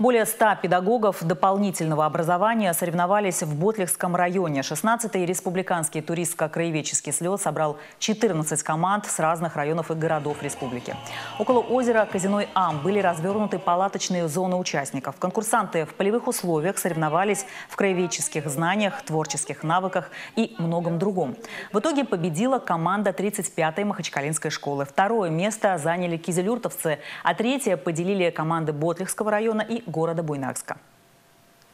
Более 100 педагогов дополнительного образования соревновались в Ботлихском районе. 16-й республиканский туристско-краеведческий слет собрал 14 команд с разных районов и городов республики. Около озера Казиной Ам были развернуты палаточные зоны участников. Конкурсанты в полевых условиях соревновались в краеведческих знаниях, творческих навыках и многом другом. В итоге победила команда 35-й Махачкалинской школы. Второе место заняли кизилюртовцы, а третье поделили команды Ботлихского района и города Буйнакска.